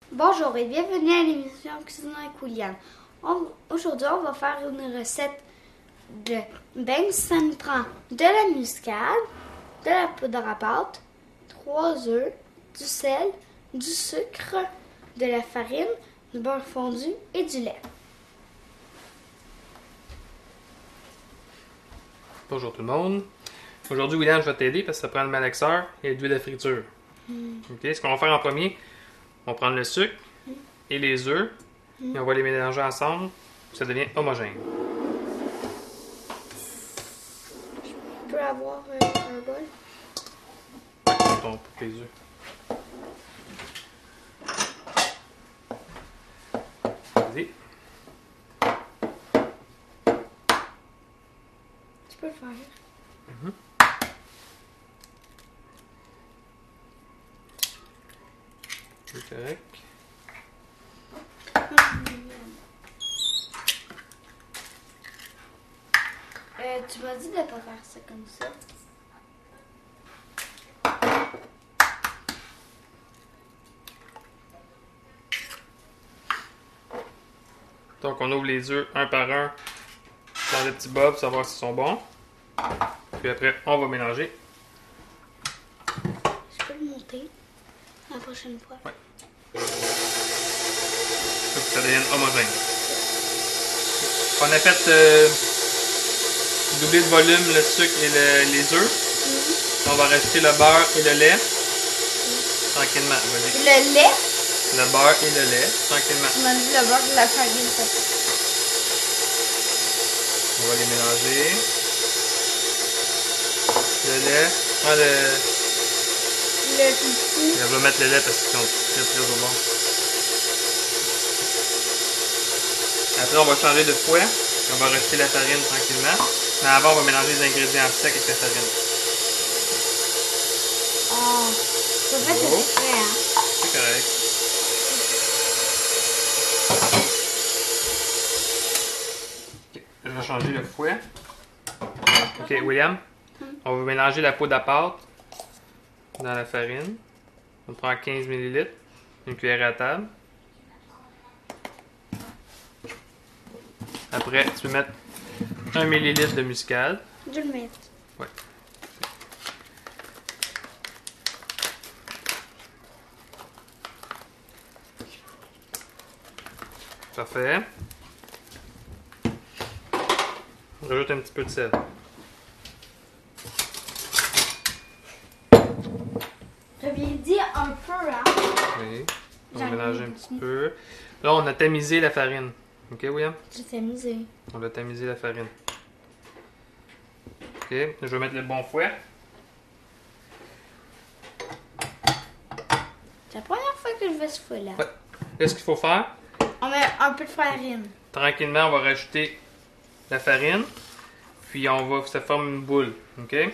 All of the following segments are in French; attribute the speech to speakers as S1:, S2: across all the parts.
S1: Bonjour et bienvenue à l'émission Cuisine avec William. Aujourd'hui, on va faire une recette de beignes. Ça nous prend de la muscade, de la poudre à pâte, 3 œufs, du sel, du sucre, de la farine, du beurre fondu et du lait.
S2: Bonjour tout le monde. Aujourd'hui, William, je vais t'aider parce que ça prend le malaxeur et l'huile de friture. Ok, ce qu'on va faire en premier, on va prendre le sucre et les œufs et on va les mélanger ensemble. Ça devient homogène.
S1: Je peux avoir un bol?
S2: Pour tes œufs. Vas-y.
S1: Tu peux le faire.
S2: C'est correct.
S1: Tu m'as dit de ne pas faire ça comme ça.
S2: Donc on ouvre les œufs un par un dans des petits bas pour savoir s'ils sont bons. Puis après, on va mélanger.
S1: Je peux le monter la prochaine fois.
S2: Ouais. Pour que ça devienne homogène. On a fait doubler de volume le sucre et les œufs. On va rajouter le beurre et le lait. Tranquillement. Vas-y.
S1: Le lait?
S2: Le beurre et le lait. Tranquillement.
S1: Tu m'as dit le beurre de la farine.
S2: On va les mélanger. Le lait. Prends le
S1: petit.
S2: Je vais mettre le lait parce qu'ils sont très au bon. Après, on va changer de fouet. On va rajouter la farine tranquillement. Mais avant, on va mélanger les ingrédients secs avec la farine.
S1: Oh, ça fait
S2: Oh.
S1: c'est frais, hein?
S2: C'est correct. Okay. Je vais changer le fouet. Ok, William. On va mélanger la poudre à pâte dans la farine. On prend 15 ml. Une cuillère à table. Après, tu peux mettre 1 ml de muscade.
S1: Je vais le mettre.
S2: Ouais. Parfait. On rajoute un petit peu de sel.
S1: J'avais dit un peu, hein?
S2: Oui. On va mélanger un petit peu. Là, on a tamisé la farine. Ok, William?
S1: J'ai tamisé.
S2: On a tamisé la farine. Ok, je vais mettre le bon fouet.
S1: C'est la première fois que je vais ce fouet-là.
S2: Ouais. Là, ce qu'il faut faire,
S1: On met un peu de farine.
S2: tranquillement, on va rajouter la farine. Puis on va, ça forme une boule. Ok? Là,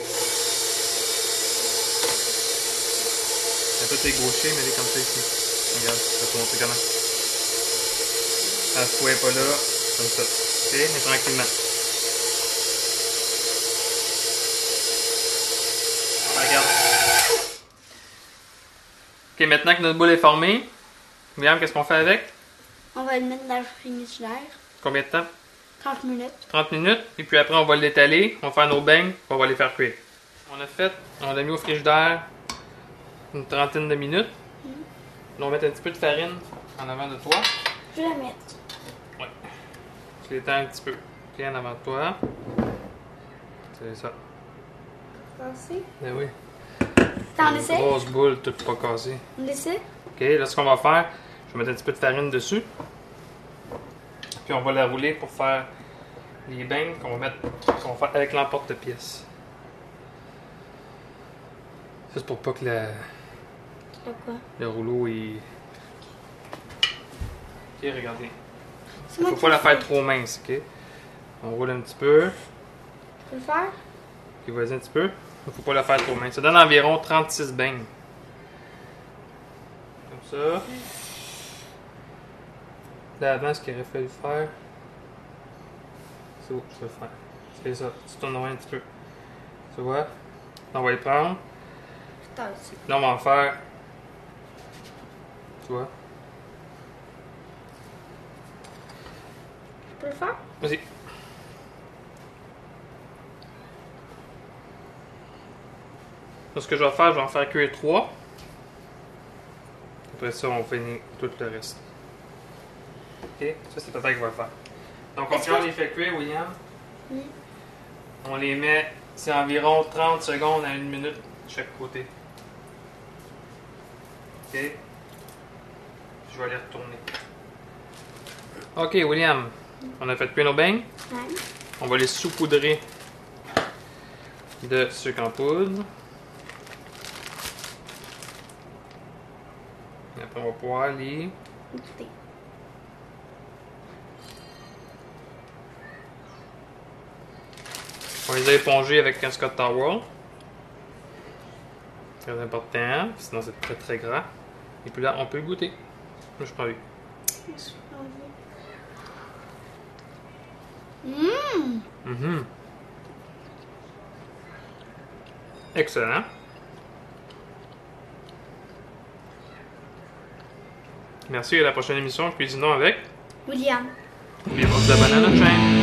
S2: tout est gaucher, mais elle est comme ça ici. Regarde, je vais te montrer comment. Quand le fouet n'est pas là, comme ça. Ok? Mais tranquillement. Regarde. Ok, maintenant que notre boule est formée, William, qu'est-ce qu'on fait avec?
S1: On va le mettre dans le frigidaire.
S2: Combien de temps?
S1: 30 minutes.
S2: 30 minutes. Et puis après, on va l'étaler, on va faire nos beignes, puis on va les faire cuire. On l'a mis au frigidaire une trentaine de minutes. Là, on va mettre un petit peu de farine en avant de toi.
S1: Je vais la mettre.
S2: Ouais. Je l'étends un petit peu. Ok, en avant de toi. C'est ça.
S1: Cassé.
S2: Ben oui.
S1: T'en
S2: Une
S1: essaies?
S2: grosse boule, toute pas cassée.
S1: On essaie?
S2: Ok, là, ce qu'on va faire, je vais mettre un petit peu de farine dessus. Puis on va la rouler pour faire les beignes qu'on va faire avec l'emporte-pièce. Ça, c'est pour pas que
S1: Pourquoi?
S2: le rouleau il. Ok, regardez.
S1: C'est moi
S2: Faut
S1: qui
S2: pas la
S1: le
S2: faire
S1: fais.
S2: trop mince, ok? On roule un petit peu.
S1: Je peux le faire?
S2: Ok, vas-y un petit peu. Faut pas la faire trop mince. Ça donne environ 36 beignes. Comme ça. Là, avant, ce qu'il aurait fallu faire. C'est où? Je vais le faire. C'est ça. Tu tournes un petit peu. Tu vois? On va les prendre.
S1: Putain, aussi.
S2: Là, on va en faire toi.
S1: Je peux le faire?
S2: Vas-y. Donc, ce que je vais faire, je vais en faire cuire 3. Après ça, on finit tout le reste. Ok? Ça, c'est peut-être qui va le faire. Donc,
S1: Est-ce
S2: quand on
S1: que-
S2: les fait cuire, William,
S1: Oui.
S2: on les met, c'est environ 30 secondes à 1 minute de chaque côté. Ok? Je vais les retourner. Ok, William, on a fait cuire nos beignes.
S1: Ouais.
S2: On va les saupoudrer de sucre en poudre. Et après, on va pouvoir les...
S1: Écoutez.
S2: On les a épongés avec un Scott Towel. Très important, sinon c'est très très gras. Et puis là, on peut le goûter. Moi, je prends lui.
S1: Mmh.
S2: Mhm. Excellent. Merci, à la prochaine émission, cuisinons avec.
S1: William.
S2: N'oubliez pas de vous abonner à notre chaîne.